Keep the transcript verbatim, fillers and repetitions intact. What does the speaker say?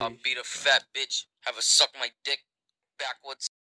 I'll beat a fat bitch. Have a suck my dick backwards.